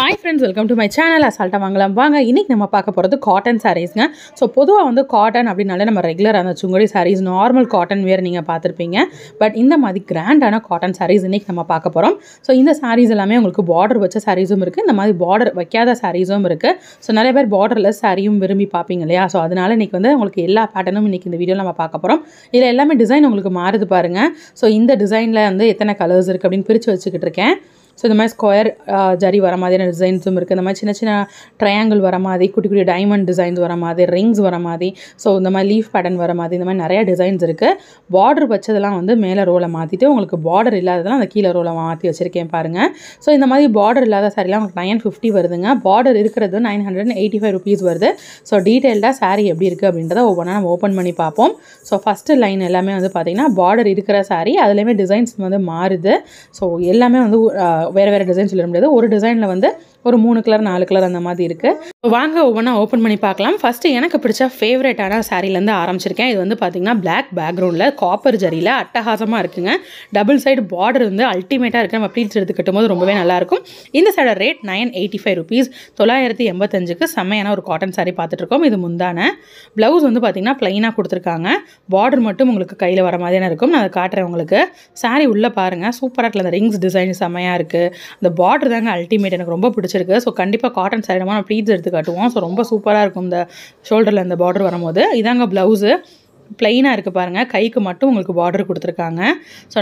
Hi friends, welcome to my channel assaltasamaikalamvaanga. இன்னைக்கு நம்ம பார்க்க போறது காட்டன் sareesங்க. சோ பொதுவா வந்து காட்டன் அப்படினாலே நம்ம ரெகுலரா அந்த Sungudi sarees normal cotton wear நீங்க பார்த்திருப்பீங்க. பட் இந்த மாதிரி கிராண்டான காட்டன் sarees இன்னைக்கு நம்ம பார்க்க போறோம். சோ இந்த sarees எல்லாமே உங்களுக்கு border வச்ச sareesum இருக்கு. இந்த மாதிரி border வைக்காத sareesum இருக்கு. சோ நிறைய பேர் borderless sareeயும் விரும்பி பாப்பீங்க இல்லையா? சோ அதனால இன்னைக்கு வந்து உங்களுக்கு எல்லா பேட்டர்னும் இன்னைக்கு இந்த வீடியோல நம்ம பார்க்க போறோம். இதுல எல்லாமே டிசைன் உங்களுக்கு மாறுது பாருங்க. சோ இந்த டிசைன்ல வந்து எத்தனை கலர்ஸ் இருக்கு அப்படினு பிரிச்சு வச்சிட்டு இருக்கேன். So இந்த மாதிரி ஸ்கொயர் ஜரி வர மாதிரியான டிசைன்ஸும் இருக்குது. இந்த மாதிரி சின்ன சின்ன ட்ரையாங்கிள் வர மாதிரி, குட்டி குட்டி டைமண்ட் டிசைன்ஸ் வர மாதிரி, ரிங்ஸ் வர மாதிரி, ஸோ இந்த மாதிரி லீஃப் பேட்டர்ன் வர மாதிரி, இந்த மாதிரி நிறைய டிசைன்ஸ் இருக்குது. பார்டர் வச்சதெல்லாம் வந்து மேலே ரோலை மாற்றிட்டு உங்களுக்கு பார்டர் இல்லாததெல்லாம் அந்த கீழே ரோலை மாற்றி வச்சுருக்கேன் பாருங்கள். ஸோ இந்த மாதிரி பார்டர் இல்லாத சாரிலாம் உங்களுக்கு 950 வருதுங்க. பார்டர் இருக்கிறது 985 rupees வருது. ஸோ டீட்டெயில்டாக சாரீ எப்படி இருக்குது அப்படின்றத ஒவ்வொன்றா நம்ம ஓப்பன் பண்ணி பார்ப்போம். ஸோ ஃபஸ்ட்டு லைன் எல்லாமே வந்து பார்த்திங்கன்னா பார்டர் இருக்கிற சாரீ, அதுலேயுமே டிசைன்ஸ் வந்து மாறுது. ஸோ எல்லாமே வந்து வேறு டிசைன் சொல்ல முடியாது. ஒரு டிசைனில் வந்து ஒரு 3 கலர் 4 கலர் அந்த மாதிரி இருக்குது. வாங்க ஒவ்வொன்றா ஓப்பன் பண்ணி பார்க்கலாம். ஃபஸ்ட்டு எனக்கு பிடிச்ச ஃபேவரட்டான சாரிலேருந்து ஆரம்பிச்சிருக்கேன். இது வந்து பார்த்திங்கன்னா பிளாக் பேக்ரவுண்டில் காப்பர் ஜரியில் அட்டகாசமாக இருக்குங்க. டபுள் சைடு பார்டர் வந்து அல்டிமேட்டாக இருக்குது. நம்ம ப்ளீட்ஸ் எடுத்து கட்டும்போது ரொம்பவே நல்லாயிருக்கும். இந்த சைட ரேட் 985 rupees, 985க்கு செம்மையான ஒரு காட்டன் சாரீ பார்த்துட்ருக்கோம். இது முந்தான ப்ளவுஸ் வந்து பார்த்திங்கன்னா ப்ளைனாக கொடுத்துருக்காங்க. பார்டர் மட்டும் உங்களுக்கு கையில் வர மாதிரியான இருக்கும். நான் அதை காட்டுறேன் உங்களுக்கு. சாரீ உள்ளே பாருங்கள், சூப்பராக இருக்குது. அந்த ரிங்ஸ் டிசைன் செம்மையாக இருக்குது. அந்த பார்டர் தாங்க அல்டிமேட், எனக்கு ரொம்ப பிடிச்சிருக்கு. ஸோ கண்டிப்பாக காட்டன் சாரீ நம்ம ப்ளீட்ஸ் எடுத்து காட்டுவோம். ஸோ ரொம்ப சூப்பராக இருக்கும் இந்த ஷோல்டரில் இந்த பார்டர் வரும்போது. இதாங்க ப்ளவுஸு, ப்ளைனாக இருக்குது பாருங்கள். கைக்கு மட்டும் உங்களுக்கு பார்டர் கொடுத்துருக்காங்க. ஸோ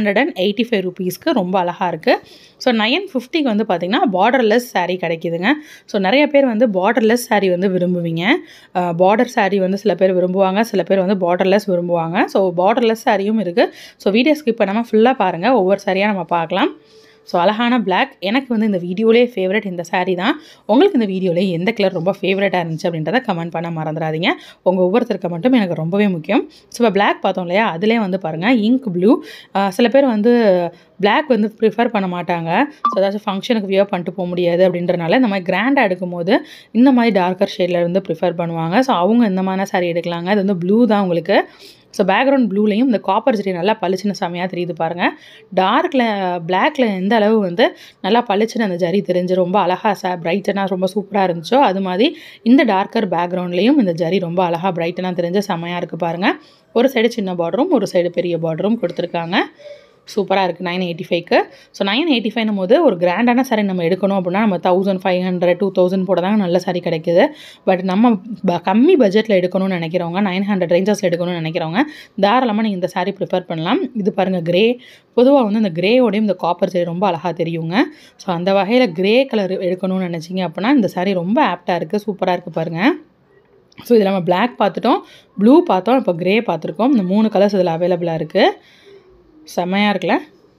985 rupeesக்கு ரொம்ப அழகாக இருக்குது. ஸோ 950க்கு வந்து பார்த்திங்கன்னா பார்டர்லெஸ் சாரீ கிடைக்குதுங்க. ஸோ நிறைய பேர் வந்து பார்டர்லெஸ் சாரீ வந்து விரும்புவீங்க. பார்டர் சாரீ வந்து சில பேர் விரும்புவாங்க, சில பேர் வந்து பார்டர்லெஸ் விரும்புவாங்க. ஸோ பார்டர்லெஸ் சாரியும் இருக்குது. ஸோ வீடியோ ஸ்கிப் பண்ணாமல் ஃபுல்லாக பாருங்கள், ஒவ்வொரு சாரியாக நம்ம பார்க்கலாம். ஸோ அழகான பிளாக், எனக்கு வந்து இந்த வீடியோலே ஃபேவரட் இந்த சாரீ தான். உங்களுக்கு இந்த வீடியோலே எந்த கலர் ரொம்ப ஃபேவரட்டாக இருந்துச்சு அப்படின்றத கமெண்ட் பண்ண மறந்துடாதீங்க. உங்கள் ஒவ்வொருத்தருக்கு மட்டும் எனக்கு ரொம்பவே முக்கியம். ஸோ இப்போ பிளாக் பார்த்தோம் இல்லையா, அதிலே வந்து பாருங்கள் இங்க் ப்ளூ. சில பேர் வந்து பிளாக் வந்து ப்ரிஃபர் பண்ண மாட்டாங்க. ஸோ ஏதாச்சும் ஃபங்க்ஷனுக்கு வியர் பண்ணிட்டு போக முடியாது அப்படின்றனால இந்த மாதிரி கிராண்டாக எடுக்கும்போது இந்த மாதிரி டார்க்கர் ஷேடில் வந்து ப்ரிஃபர் பண்ணுவாங்க. ஸோ அவங்க இந்த மாதிரி சாரீ எடுக்கலாங்க. இது வந்து ப்ளூ தான் உங்களுக்கு. ஸோ பேக்ரவுண்ட் ப்ளூலையும் இந்த காப்பர் ஜரி நல்லா பளிச்சுன்னு செமையாக தெரியுது பாருங்கள். டார்க்கில் பிளாக்கில் எந்த அளவு வந்து நல்லா பளிச்சுன்னு அந்த ஜரி தெரிஞ்சு ரொம்ப அழகாக பிரைட்டனாக ரொம்ப சூப்பராக இருந்துச்சோ, அது மாதிரி இந்த டார்க்கர் பேக்ரவுண்ட்லேயும் இந்த ஜரி ரொம்ப அழகாக பிரைட்டனாக தெரிஞ்சு செமையாக இருக்குது பாருங்கள். ஒரு சைடு சின்ன பார்டரும் ஒரு சைடு பெரிய பார்டரும் கொடுத்துருக்காங்க. சூப்பராக இருக்குது 985க்கு. ஸோ 985 போது ஒரு கிராண்டான சாரீ நம்ம எடுக்கணும் அப்படின்னா நம்ம 1500 2000 போட தாங்க நல்ல சாரீ கிடைக்குது. பட் நம்ம கம்மி பட்ஜெட்டில் எடுக்கணும்னு நினைக்கிறவங்க, 900 ரேஞ்சஸில் எடுக்கணும்னு நினைக்கிறவங்க தாராளமாக நீங்கள் இந்த சாரீ ப்ரிஃபர் பண்ணலாம். இது பாருங்கள் கிரே. பொதுவாக வந்து இந்த கிரேயோடையும் இந்த காப்பர் சாரீ ரொம்ப அழகாக தெரியுங்க. ஸோ அந்த வகையில் கிரே கலர் எடுக்கணும்னு நினச்சிங்க அப்படின்னா இந்த சாரீ ரொம்ப ஆப்டாக இருக்குது, சூப்பராக இருக்குது பாருங்கள். ஸோ இதில் நம்ம பிளாக் பார்த்துட்டோம், ப்ளூ பார்த்தோம், இப்போ கிரே பார்த்துருக்கோம். இந்த 3 கலர்ஸ் இதில் அவைலபிளாக இருக்குது. செம்மையாக இருக்குல்ல?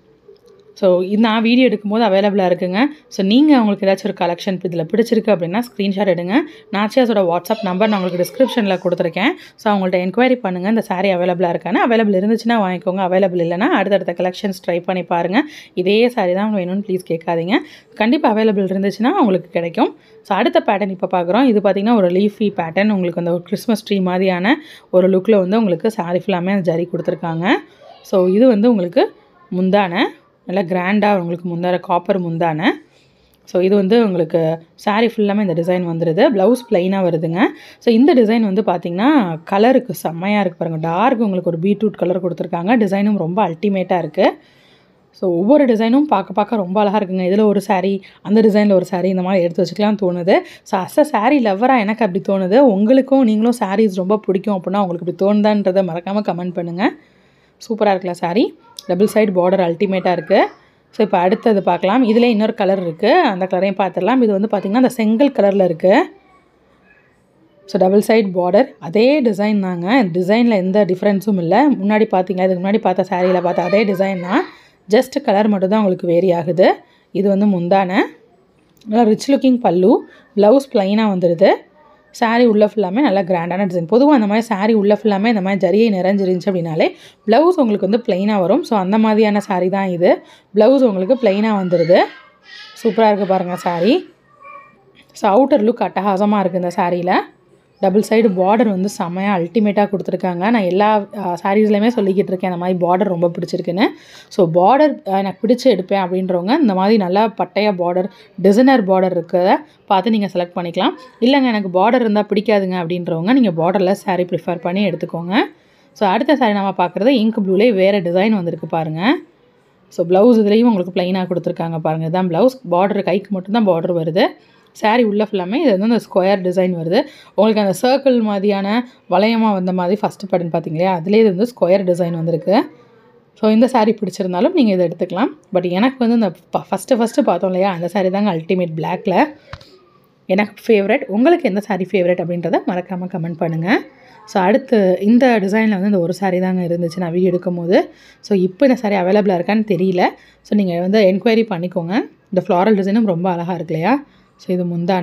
ஸோ நான் வீடியோ எடுக்கும்போது அவைலபிளாக இருக்குங்க. ஸோ நீங்கள் உங்களுக்கு ஏதாச்சும் ஒரு கலெக்ஷன் இதில் பிடிச்சிருக்கு அப்படின்னா ஸ்க்ரீன்ஷாட் எடுங்க. நாச்சியாஸோட வாட்ஸ்அப் நம்பர் நான் உங்களுக்கு டிஸ்கிரிப்ஷனில் கொடுத்துருக்கேன். ஸோ அவங்கள்ட்ட என்கொயரி பண்ணுங்கள், இந்த சாரீ அவைலபிளாக இருக்கான்னு. அவைலபிள் இருந்துச்சுன்னா வாங்கிக்கோங்க, அவைலபிள் இல்லைனா அடுத்தடுத்த கலெக்ஷன்ஸ் ட்ரை பண்ணி பாருங்கள். இதே சாரீ தான் வேணும்னு ப்ளீஸ் கேட்காதீங்க. கண்டிப்பாக அவைலபிள் இருந்துச்சுன்னா உங்களுக்கு கிடைக்கும். ஸோ அடுத்த பேட்டர்ன் இப்போ பார்க்குறோம். இது பார்த்திங்கன்னா ஒரு லீஃபி பேட்டர்ன். உங்களுக்கு அந்த ஒரு கிறிஸ்மஸ் ட்ரீ மாதிரியான ஒரு லுக்கில் வந்து உங்களுக்கு சாரீ ஃபுல்லாமே அந்த ஜரி கொடுத்துருக்காங்க. ஸோ இது வந்து உங்களுக்கு முந்தான நல்லா கிராண்டாக உங்களுக்கு முந்தான காப்பர் முந்தான. ஸோ இது வந்து உங்களுக்கு சாரீ ஃபுல்லாமே இந்த டிசைன் வந்துடுது. ப்ளவுஸ் ப்ளைனாக வருதுங்க. ஸோ இந்த டிசைன் வந்து பார்த்திங்கன்னா கலருக்கு செம்மையாக இருக்குது பாருங்கள். டார்க் உங்களுக்கு ஒரு பீட்ரூட் கலர் கொடுத்துருக்காங்க. டிசைனும் ரொம்ப அல்டிமேட்டாக இருக்குது. ஸோ ஒவ்வொரு டிசைனும் பார்க்க ரொம்ப அழகாக இருக்குங்க. இதில் ஒரு சாரீ, அந்த டிசைனில் ஒரு சாரீ, இந்த மாதிரி எடுத்து வச்சுக்கலாம்னு தோணுது. ஸோ சாரீ லவ்வராக எனக்கு அப்படி தோணுது. உங்களுக்கும் நீங்களும் சாரீஸ் ரொம்ப பிடிக்கும் அப்படின்னா உங்களுக்கு இப்படி தோணுதான்றதை மறக்காமல் கமெண்ட் பண்ணுங்கள். சூப்பராக இருக்குல்ல சாரீ? டபுள் சைடு பார்டர் அல்டிமேட்டாக இருக்குது. ஸோ இப்போ அடுத்தது பார்க்கலாம். இதில் இன்னொரு கலர் இருக்குது, அந்த கலரையும் பார்த்துடலாம். இது வந்து பார்த்திங்கன்னா அந்த செங்கல் கலரில் இருக்குது. ஸோ டபுள் சைடு பார்டர் அதே டிசைன் தாங்க. டிசைனில் எந்த டிஃப்ரென்ஸும் இல்லை. முன்னாடி பார்த்தீங்களா, இதுக்கு முன்னாடி பார்த்த சாரியில் பார்த்த அதே டிசைன் தான். ஜஸ்ட் கலர் மட்டும் தான் உங்களுக்கு வேரி ஆகுது. இது வந்து முந்தான நல்லா ரிச் லுக்கிங் பல்லு. ப்ளவுஸ் ப்ளைனாக வந்துடுது. சாரீ உள்ள ஃபுல்லாமே நல்லா கிராண்டான டிசைன். பொதுவாக அந்த மாதிரி சாரீ உள்ள ஃபுல்லாமே இந்த மாதிரி ஜரியை நிறைஞ்சிருந்துச்சு அப்படின்னாலே ப்ளவுஸ் உங்களுக்கு வந்து ப்ளைனாக வரும். ஸோ அந்த மாதிரியான சாரீ தான் இது. ப்ளவுஸ் உங்களுக்கு ப்ளைனாக வந்துடுது. சூப்பராக இருக்குது பாருங்கள் சாரீ. ஸோ அவுட்டர் லுக் அட்டகாசமாக இருக்குது இந்த சாரியில். டபுள் சைடு பார்டர் வந்து செமையாக அல்டிமேட்டாக கொடுத்துருக்காங்க. நான் எல்லா சாரீஸ்லையுமே சொல்லிக்கிட்டு இருக்கேன் அந்த மாதிரி பார்டர் ரொம்ப பிடிச்சிருக்குன்னு. ஸோ பார்டர் எனக்கு பிடிச்சி எடுப்பேன் அப்படின்றவங்க இந்த மாதிரி நல்லா பட்டையாக பார்டர் டிசைனர் பார்டர் இருக்கிறத பார்த்து நீங்கள் செலக்ட் பண்ணிக்கலாம். இல்லைங்க எனக்கு பார்டர் இருந்தால் பிடிக்காதுங்க அப்படின்றவங்க நீங்கள் பார்டரில் சாரீ ப்ரிஃபர் பண்ணி எடுத்துக்கோங்க. ஸோ அடுத்த சாரீ நம்ம பார்க்குறது இங்க் ப்ளூலேயே வேறு டிசைன் வந்திருக்கு பாருங்கள். ஸோ ப்ளவுஸ் இதுலேயும் உங்களுக்கு ப்ளைனாக கொடுத்துருக்காங்க பாருங்கள். இதுதான் ப்ளவுஸ். பார்டர் கைக்கு மட்டும்தான் பார்டர் வருது. சாரீ உள்ள ஃபுல்லாமே இது வந்து அந்த ஸ்கொயர் டிசைன் வருது. உங்களுக்கு அந்த சர்க்கிள் மாதிரியான வளையமாக வந்த மாதிரி ஃபஸ்ட்டு பேட்டர்ன் பார்த்தீங்களா, அதுலேயே இது வந்து ஸ்கொயர் டிசைன் வந்திருக்கு. ஸோ இந்த சாரீ பிடிச்சிருந்தாலும் நீங்கள் இதை எடுத்துக்கலாம். பட் எனக்கு வந்து இந்த ஃபஸ்ட்டு பார்த்தோம் இல்லையா, அந்த சாரீ தாங்க அல்டிமேட் பிளாக்கில் எனக்கு ஃபேவரட். உங்களுக்கு எந்த சாரீ ஃபேவரட் அப்படின்றத மறக்காமல் கமெண்ட் பண்ணுங்கள். ஸோ அடுத்து இந்த டிசைனில் வந்து இந்த ஒரு சாரீ தாங்க இருந்துச்சு நான் வீடியோ எடுக்கும் போது. ஸோ இப்போ இந்த சாரீ அவைலபிளாக இருக்கான்னு தெரியல. ஸோ நீங்கள் வந்து என்கொயரி பண்ணிக்கோங்க. இந்த ஃப்ளாரல் டிசைனும் ரொம்ப அழகாக இருக்கு இல்லையா. ஸோ இது முந்தான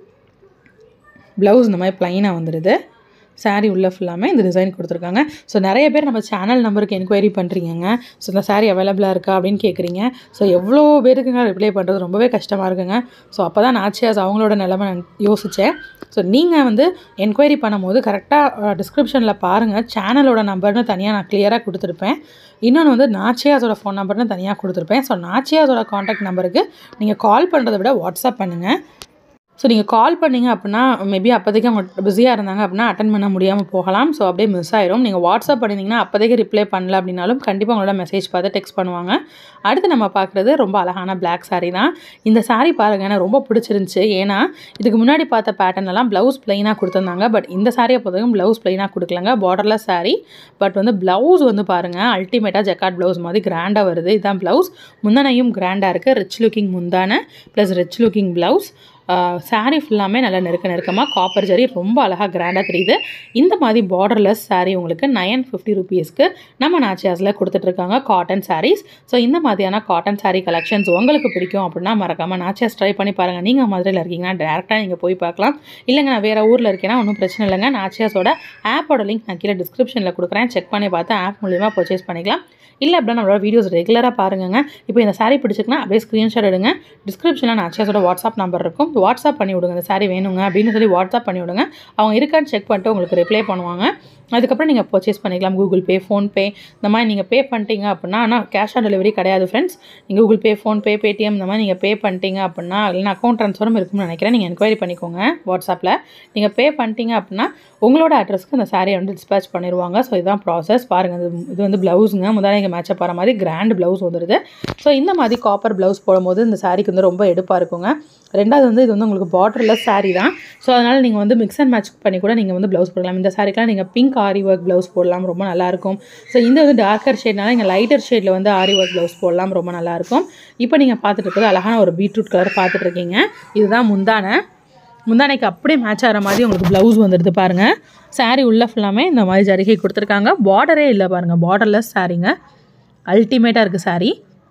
ப்ளவுஸ் இந்த மாதிரி ப்ளைனாக வந்துடுது. சாரீ உள்ள ஃபுல்லாமே இந்த டிசைன் கொடுத்துருக்காங்க. ஸோ நிறைய பேர் நம்ம சேனல் நம்பருக்கு என்கொயரி பண்ணுறீங்க. ஸோ இந்த சாரீ அவைலபிளாக இருக்கா அப்படின்னு கேட்குறீங்க. ஸோ எவ்வளோ பேருக்குங்க ரிப்ளை பண்ணுறது ரொம்பவே கஷ்டமாக இருக்குங்க. ஸோ அப்போ தான் நாச்சியாஸ் அவங்களோட நிலைமை நான் யோசித்தேன். ஸோ நீங்கள் வந்து என்கொயரி பண்ணும்போது கரெக்டாக டிஸ்கிரிப்ஷனில் பாருங்கள். சேனலோட நம்பர்னு தனியாக நான் கிளியராக கொடுத்துருப்பேன். இன்னொன்று வந்து நாச்சியாஸோட ஃபோன் நம்பர்னு தனியாக கொடுத்துருப்பேன். ஸோ நாச்சியாஸோட காண்டாக்ட் நம்பருக்கு நீங்கள் கால் பண்ணுறதை விட வாட்ஸ்அப் பண்ணுங்கள். ஸோ நீங்கள் கால் பண்ணிங்க அப்படின்னா மேபி அப்போதைக்கு அவங்க பிஸியாக இருந்தாங்க அப்படின்னா அட்டன் பண்ண முடியாமல் போகலாம். ஸோ அப்படியே மிஸ் ஆயிரும். நீங்கள் வாட்ஸ்அப் பண்ணிங்கன்னா அப்போதைக்கு ரிப்ளை பண்ணல அப்படின்னாலும் கண்டிப்பாக உங்களோட மெசேஜ் பார்த்து டெக்ஸ்ட் பண்ணுவாங்க. அடுத்து நம்ம பார்க்குறது ரொம்ப அழகான பிளாக் சாரீ தான். இந்த சாரீ பாருங்கள் எனக்கு ரொம்ப பிடிச்சிருந்துச்சி. ஏன்னா இதுக்கு முன்னாடி பார்த்த பேட்டர்னெல்லாம் ப்ளவுஸ் ப்ளைனாக கொடுத்துருந்தாங்க. பட் இந்த சாரியை பொறுத்தவரைக்கும் ப்ளவுஸ் ப்ளைனாக கொடுக்கலங்க, பார்டர்லெஸ் சாரீ. பட் வந்து ப்ளவுஸ் வந்து பாருங்கள் அல்டிமேட்டாக ஜக்கார்ட் ப்ளவுஸ் மாதிரி கிராண்டாக வருது. இதுதான் ப்ளவுஸ். முந்தானையும் கிராண்டாக இருக்குது. ரிச் லுக்கிங் முந்தானை plus rich looking blouse. Sari ஃபுல்லாமே நல்லா நெருக்கமாக காப்பர் ஜரி ரொம்ப அழகாக கிராண்டாக தெரியுது. இந்த மாதிரி பார்டர்லெஸ் சாரீ உங்களுக்கு 950 ரூபீஸ்க்கு நம்ம நாச்சியாஸில் கொடுத்துட்ருக்காங்க காட்டன் சாரீஸ். ஸோ இந்த மாதிரியான காட்டன் சாரீ கலெக்ஷன்ஸ் உங்களுக்கு பிடிக்கும் அப்படின்னா மறக்காமல் நாச்சியாஸ் ட்ரை பண்ணி பாருங்கள். நீங்கள் மதுரையில் இருக்கீங்கன்னா டேரெக்டாக நீங்கள் போய் பார்க்கலாம். இல்லைங்க நான் வேறு ஊரில் இருக்கேன்னா ஒன்றும் பிரச்சனை இல்லைங்க. நாச்சியாஸோட ஆப்போட லிங்க் நான் கீழே டிஸ்கிரிப்ஷனில் கொடுக்குறேன். செக் பண்ணி பார்த்து ஆப் மூலிமா பர்ச்சேஸ் பண்ணிக்கலாம். இல்லை அப்படின்னா நம்மளோட வீடியோஸ் ரெகுலராக பாருங்க. இப்போ இந்த சாரீ பிடிச்சிக்குன்னா அப்படியே ஸ்க்ரீன்ஷாட் எடுங்க. டிஸ்கிரிப்ஷனில் நாச்சியாஸோட வாட்ஸ்அப் நம்பர் இருக்கும். வாட்ஸ்அப் பண்ணி விடுங்க. இந்த சாரீ வேணுங்க அப்படின்னு சொல்லி வாட்ஸ்அப் பண்ணி விடுங்க. அவங்க இருக்கான்னு செக் பண்ணிட்டு உங்களுக்கு ரிப்ளை பண்ணுவாங்க. அதுக்கப்புறம் நீங்கள் பர்ச்சேஸ் பண்ணிக்கலாம். கூகுள் பே, ஃபோன்பே இந்த மாதிரி நீங்கள் பே பண்ணிட்டீங்க அப்படின்னா, ஆனால் கேஷ் ஆன் டெலிவரி கிடையாது ஃப்ரெண்ட்ஸ். நீங்கள் கூகுள் பே, ஃபோன்பே, பேடிஎம் இந்த மாதிரி நீங்கள் பே பண்ணிட்டீங்க அப்படின்னா, இல்லைனா அக்கௌண்ட் ட்ரான்ஸ்ஃபரும் இருக்கும்னு நினைக்கிறேன். நீங்கள் என்கொயரி பண்ணிக்கோங்க வாட்ஸ்அப்பில். நீங்கள் பே பண்ணிட்டீங்க அப்படின்னா உங்களோட அட்ரஸ்க்கு அந்த சாரியை வந்து டிஸ்பேச் பண்ணிடுவாங்க. ஸோ இதுதான் ப்ராசஸ். பாருங்கள், இது வந்து ப்ளவுஸுங்க. முந்தானைக்கு மேட்சப் ஆகிற மாதிரி கிராண்ட் ப்ளவுஸ் வந்துடுது. ஸோ இந்த மாதிரி காப்பர் ப்ளவுஸ் போடும்போது இந்த சாரீக்கு வந்து ரொம்ப எடுப்பாக இருக்குங்க. ரெண்டாவது வந்து இது வந்து உங்களுக்கு பார்டர்லெஸ் சாரீ தான். ஸோ அதனால் நீங்கள் வந்து மிக்ஸ் அண்ட் மேட்ச் பண்ணி கூட நீங்கள் வந்து ப்ளவுஸ் போடலாம். இந்த சாரிக்கெலாம் நீங்கள் பிங்க் ஆரி ஒர்க் ப்ளவுஸ் போடலாம், ரொம்ப நல்லாயிருக்கும். ஸோ இந்த வந்து டார்க்கர் ஷேட்னால நீங்கள் லைட்டர் ஷேடில் வந்து ஆரி ஒர்க் ப்ளவுஸ் போடலாம், ரொம்ப நல்லாயிருக்கும். இப்போ நீங்கள் பார்த்துட்டு இருக்கிறது அழகான ஒரு பீட்ரூட் கலர் பார்த்துட்ருக்கீங்க. இதுதான் முந்தானைக்கு அப்படியே மேட்ச் ஆகிற மாதிரி உங்களுக்கு ப்ளவுஸ் வந்துடுது பாருங்கள். சாரீ உள்ள ஃபுல்லாமே இந்த மாதிரி ஜரிகை கொடுத்துருக்காங்க. பார்டரே இல்லை பாருங்கள், பார்டர்லெஸ் சாரீங்க. அல்டிமேட்டாக இருக்குது சாரீ.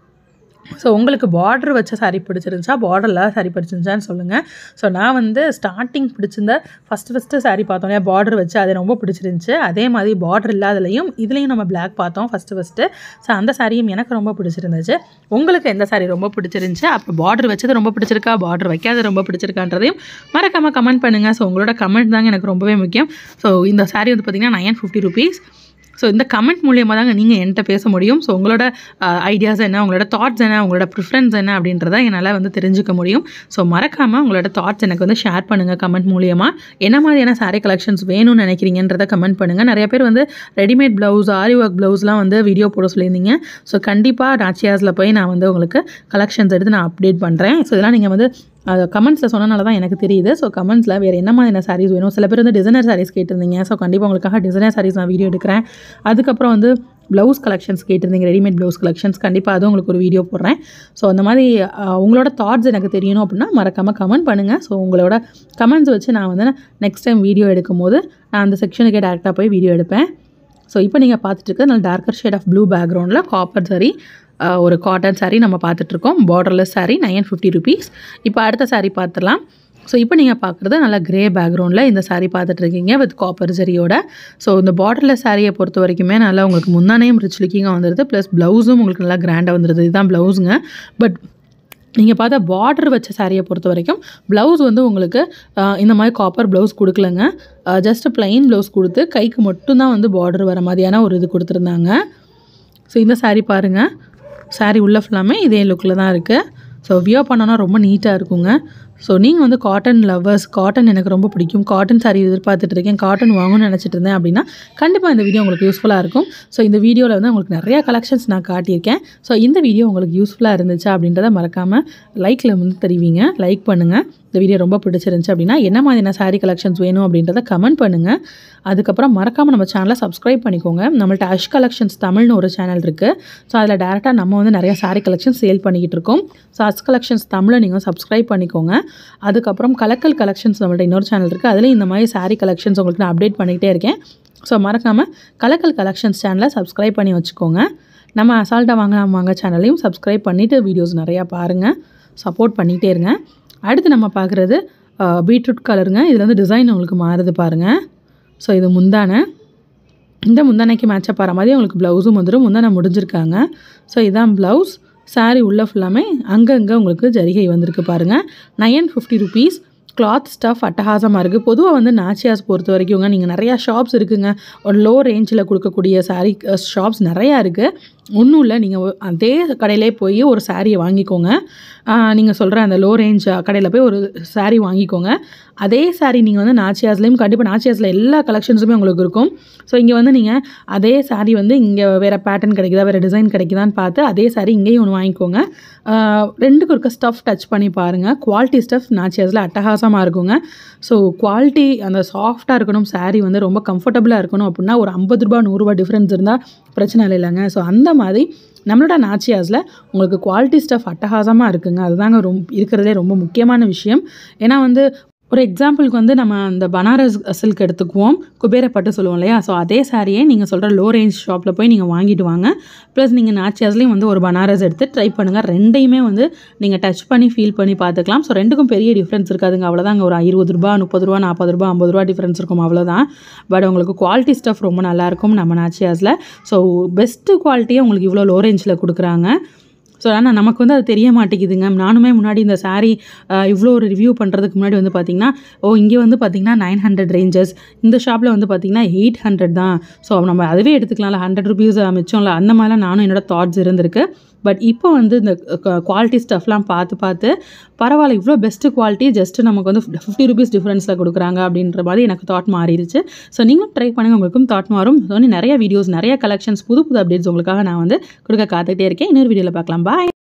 ஸோ உங்களுக்கு பார்டர் வச்ச சாரீ பிடிச்சிருந்துச்சா, பார்டரில் சாரீ பிடிச்சிருந்துச்சான்னு சொல்லுங்கள். ஸோ நான் வந்து ஸ்டார்டிங் பிடிச்சிருந்த ஃபஸ்ட்டு சாரீ பார்த்தோம் இல்லையா, பார்டர் வச்சு அது ரொம்ப பிடிச்சிருந்துச்சு. அதே மாதிரி பார்டர் இல்லாதலையும் இதுலேயும் நம்ம பிளாக் பார்த்தோம் ஃபஸ்ட்டு. ஸோ அந்த சாரியும் எனக்கு ரொம்ப பிடிச்சிருந்துச்சு. உங்களுக்கு எந்த சாரீ ரொம்ப பிடிச்சிருந்துச்சு, அப்போ பார்டர் வச்சது ரொம்ப பிடிச்சிருக்கா, பார்டர் வைக்காது ரொம்ப பிடிச்சிருக்கான்றதையும் மறக்காமல் கமெண்ட் பண்ணுங்கள். ஸோ உங்களோட கமெண்ட் தாங்க எனக்கு ரொம்பவே முக்கியம். ஸோ இந்த சாரீ வந்து பார்த்திங்கன்னா 950 ரூபீஸ். ஸோ இந்த கமெண்ட் மூலியமாக தாங்க நீங்கள் என்கிட்ட பேச முடியும். ஸோ உங்களோட ஐடியாஸ் என்ன, உங்களோட தாட்ஸ் என்ன, உங்களோட ப்ரிஃபரன்ஸ் என்ன அப்படின்றத என்னால் வந்து தெரிஞ்சுக்க முடியும். ஸோ மறக்காமல் உங்களோட தாட்ஸ் எனக்கு வந்து ஷேர் பண்ணுங்கள் கமெண்ட் மூலியமாக. என்ன மாதிரியான சாரீ கலெக்ஷன்ஸ் வேணும்னு நினைக்கிறீங்கன்றதை கமெண்ட் பண்ணுங்கள். நிறைய பேர் வந்து ரெடிமேட் ப்ளவுஸ், ஆரி ஒர்க் ப்ளவுஸ்லாம் வந்து வீடியோ போட சொல்லியிருந்தீங்க. ஸோ கண்டிப்பாக நாச்சியாஸில் போய் நான் வந்து உங்களுக்கு கலெக்ஷன்ஸ் எடுத்து நான் அப்டேட் பண்ணுறேன். ஸோ இதெல்லாம் நீங்கள் வந்து கமெண்ட்ஸில் சொன்னனால தான் எனக்கு தெரியுது. ஸோ கமெண்ட்ஸில் வேறு என்ன மாதிரியான சாரீஸ் வேணும், சில பேர் வந்து டிசைனர் சாரீஸ் கேட்டிருந்தீங்க. ஸோ கண்டிப்பாக உங்களுக்காக டிசைனர் சாரீஸ் நான் வீடியோ எடுக்கிறேன். அதுக்கப்புறம் வந்து ப்ளவுஸ் கலெக்ஷன்ஸ் கேட்டிருந்தீங்க, ரெடிமேட் ப்ளவுஸ் கலெக்ஷன்ஸ், கண்டிப்பாக அதுவும் உங்களுக்கு ஒரு வீடியோ போடுறேன். ஸோ அந்த மாதிரி உங்களோட தாட்ஸ் எனக்கு தெரியணும் அப்படின்னா மறக்காமல் கமெண்ட் பண்ணுங்கள். ஸோ உங்களோட கமெண்ட்ஸ் வச்சு நான் வந்து நெக்ஸ்ட் டைம் வீடியோ எடுக்கும் போது நான் அந்த செக்ஷனுக்கே டேரெக்டாக போய் வீடியோ எடுப்பேன். ஸோ இப்போ நீங்கள் பார்த்துட்டு இருக்கிறது நல்ல டார்க்கர் ஷேட் ஆஃப் ப்ளூ பேக்ரவுண்டில் காப்பர் சாரீ ஒரு காட்டன் சாரீ நம்ம பார்த்துட்ருக்கோம். Borderless sari 950 rupees. இப்போ அடுத்த சாரீ பார்த்துடலாம். ஸோ இப்போ நீங்கள் பார்க்குறது நல்லா கிரே பேக்ரவுண்டில் இந்த சாரீ பார்த்துட்ருக்கீங்க வித் காப்பர் ஜரியோட. ஸோ இந்த பார்டர்லெஸ் சாரியை பொறுத்த வரைக்குமே நல்லா உங்களுக்கு முந்தானையும் ரிச் லுக்கிங்காக வந்துடுது, ப்ளஸ் ப்ளவுஸும் உங்களுக்கு நல்லா கிராண்டாக வந்துடுது. இதுதான் ப்ளவுஸுங்க. பட் நீங்கள் பார்த்தா பார்டர் வச்ச சாரியை பொறுத்த வரைக்கும் ப்ளவுஸ் வந்து உங்களுக்கு இந்த மாதிரி காப்பர் ப்ளவுஸ் கொடுக்கலங்க. ஜஸ்ட் ப்ளைன் ப்ளவுஸ் கொடுத்து கைக்கு மட்டும்தான் வந்து பார்டர் வர மாதிரியான ஒரு இது கொடுத்துருந்தாங்க. ஸோ இந்த சாரீ பாருங்கள், சாரீ உள்ள ஃபுல்லாமே இதே லுக்கில் தான் இருக்குது. ஸோ வியர் பண்ணோன்னா ரொம்ப நீட்டாக இருக்குங்க. ஸோ நீங்கள் வந்து காட்டன் லவ்வர்ஸ், காட்டன் எனக்கு ரொம்ப பிடிக்கும், காட்டன் சாரீ எதிர்பார்த்துட்ருக்கேன், காட்டன் வாங்கணும்னு நினச்சிட்டு இருந்தேன் அப்படின்னா கண்டிப்பாக இந்த வீடியோ உங்களுக்கு யூஸ்ஃபுல்லாக இருக்கும். ஸோ இந்த வீடியோவில் வந்து உங்களுக்கு நிறையா கலெக்ஷன்ஸ் நான் காட்டியிருக்கேன். ஸோ இந்த வீடியோ உங்களுக்கு யூஸ்ஃபுல்லாக இருந்துச்சு அப்படின்றத மறக்காமல் லைக்கில் வந்து தெரிவிங்க, லைக் பண்ணுங்கள். இந்த வீடியோ ரொம்ப பிடிச்சிருந்துச்சு அப்படின்னா என்ன மாதிரியான சாரீ கலெக்ஷன்ஸ் வேணும் அப்படின்றத கமெண்ட் பண்ணுங்கள். அதுக்கப்புறம் மறக்காமல் நம்ம சேனலை சப்ஸ்கிரைப் பண்ணிக்கோங்க. நம்மள்ட்ட அஷ் கலெக்ஷன்ஸ் தமிழ்னு ஒரு சேனல் இருக்குது. ஸோ அதில் டேரெக்டாக நம்ம வந்து நிறையா சாரீ கலெக்ஷன்ஸ் சேல் பண்ணிக்கிட்டு இருக்கோம். ஸோ அஷ் கலெக்ஷன்ஸ் தமிழை நீங்கள் சப்ஸ்கிரைப் பண்ணிக்கோங்க. அதுக்கப்புறம் கலக்கல் கலெக்ஷன்ஸ் நம்மள்ட்ட இன்னொரு சேனல் இருக்குது. அதில் இந்த மாதிரி சாரீ கலெக்ஷன்ஸ் உங்களுக்கு நான் அப்டேட் பண்ணிக்கிட்டே இருக்கேன். ஸோ மறக்காமல் கலக்கல் கலெக்ஷன்ஸ் சேனலை சப்ஸ்கிரைப் பண்ணி வச்சுக்கோங்க. நம்ம அசால்ட்டாக வாங்க சேனலையும் சப்ஸ்கிரைப் பண்ணிவிட்டு வீடியோஸ் நிறையா பாருங்கள், சப்போர்ட் பண்ணிகிட்டே இருங்க. அடுத்து நம்ம பார்க்குறது பீட்ரூட் கலருங்க. இதில் வந்து டிசைன் உங்களுக்கு மாறுது பாருங்கள். ஸோ இது முந்தானை, இந்த முந்தானைக்கு மேட்சப் ஆகிற மாதிரி உங்களுக்கு ப்ளவுஸும் வந்துடும். முந்தானை முடிஞ்சிருக்காங்க. ஸோ இதான் ப்ளவுஸ். சாரீ உள்ள ஃபுல்லாமே அங்கங்கே உங்களுக்கு ஜரிகை வந்திருக்கு பாருங்கள். 950 rupees. கிளாத் ஸ்டஃப் அட்டகாசமாக இருக்குது. பொதுவாக வந்து நாச்சியாஸ் பொறுத்த வரைக்குங்க நீங்கள் நிறையா ஷாப்ஸ் இருக்குதுங்க. ஒரு லோ ரேஞ்சில் கொடுக்கக்கூடிய சாரீ ஷாப்ஸ் நிறையா இருக்குது. ஒன்றும் இல்லை, நீங்கள் அதே கடையிலே போய் ஒரு சாரியை வாங்கிக்கோங்க. நீங்கள் சொல்கிற அந்த லோ ரேஞ்ச் கடையில் போய் ஒரு சாரீ வாங்கிக்கோங்க. அதே சாரீ நீங்கள் வந்து நாச்சியாஸ்லேயும் கண்டிப்பாக நாச்சியாஸில் எல்லா கலெக்ஷன்ஸுமே உங்களுக்கு இருக்கும். ஸோ இங்கே வந்து நீங்கள் அதே சாரீ வந்து இங்கே வேறு பேட்டர்ன் கிடைக்குதா, வேறு டிசைன் கிடைக்குதான்னு பார்த்து அதே சாரீ இங்கேயும் ஒன்று வாங்கிக்கோங்க. ரெண்டுக்கும் இருக்க ஸ்டஃப் டச் பண்ணி பாருங்கள். குவாலிட்டி ஸ்டஃப் நாச்சியாஸில் அட்டகாசமாக இருக்குங்க. ஸோ குவாலிட்டி அந்த சாஃப்டாக இருக்கணும், சாரீ வந்து ரொம்ப கம்ஃபர்டபுளாக இருக்கணும் அப்படின்னா ஒரு 50 ரூபா 100 ரூபா டிஃப்ரென்ஸ் இருந்தால் பிரச்சனை இல்லைங்க. ஸோ அந்த மாதிரி நம்மளோட நாச்சியாஸில் உங்களுக்கு குவாலிட்டி ஸ்டஃப் அட்டகாசமாக இருக்குங்க. அதுதாங்க இருக்கிறதுலே ரொம்ப முக்கியமான விஷயம். ஏன்னா வந்து ஒரு எக்ஸாம்பிளுக்கு வந்து நம்ம அந்த பனாரஸ் சில்க் எடுத்துக்குவோம், குபேரப்பட்டு சொல்லுவோம் இல்லையா. ஸோ அதே சாரியே நீங்கள் சொல்கிற லோ ரேஞ்ச் ஷாப்பில் போய் நீங்கள் வாங்கிட்டு வாங்க. ப்ளஸ் நீங்கள் நாச்சியாஸ்லேயும் வந்து ஒரு பனாரஸ் எடுத்து ட்ரை பண்ணுங்கள். ரெண்டையுமே வந்து நீங்கள் டச் பண்ணி ஃபீல் பண்ணி பார்த்துக்கலாம். ஸோ ரெண்டுக்கும் பெரிய டிஃப்ரென்ஸ் இருக்காதுங்க. அவ்வளோதாங்க, ஒரு 20 ரூபா 30 ரூபா 40 ரூபா 50 ரூபா டிஃப்ரென்ஸ் இருக்கும், அவ்வளோதான். பட் உங்களுக்கு குவாலிட்டி ஸ்டஃப் ரொம்ப நல்லாயிருக்கும் நம்ம நாச்சியாஸில். ஸோ பெஸ்ட்டு குவாலிட்டியே உங்களுக்கு இவ்வளோ லோ ரேஞ்சில் கொடுக்குறாங்க. ஸோ ஆனால் நமக்கு வந்து அது தெரிய மாட்டேங்குதுங்க. நானுமே முன்னாடி இந்த சாரீ இவ்வளோ ஒரு ரிவ்யூ பண்ணுறதுக்கு முன்னாடி வந்து பார்த்திங்கன்னா இங்கே வந்து பார்த்திங்கன்னா 900 ரேஞ்சஸ், இந்த ஷாப்பில் வந்து பார்த்திங்கன்னா 800 தான். ஸோ நம்ம அதுவே எடுத்துக்கலாம்ல, 100 rupees மிச்சம்ல, அந்த மாதிரிலாம் நானும் என்னோடய தாட்ஸ் இருந்திருக்கு. பட் இப்போ வந்து இந்த குவாலிட்டி ஸ்டஃப்லாம் பார்த்து பரவாயில்ல, இவ்வளோ பெஸ்ட்டு குவாலிட்டி ஜஸ்ட்டு நமக்கு வந்து 50 rupees டிஃப்ரென்ஸில் கொடுக்குறாங்க அப்படின்ற மாதிரி எனக்கு தாட் மாறிடுச்சு. ஸோ நீங்களும் ட்ரை பண்ணுங்கள், உங்களுக்கும் தாட் மாறும். ஸோ நிறைய வீடியோஸ், நிறைய கலெக்ஷன்ஸ், புது அப்டேட்ஸ் உங்களுக்காக நான் வந்து கொடுக்க காத்துக்கிட்டே இருக்கேன். இன்னொரு வீடியோவில் பார்க்கலாம். பாய்.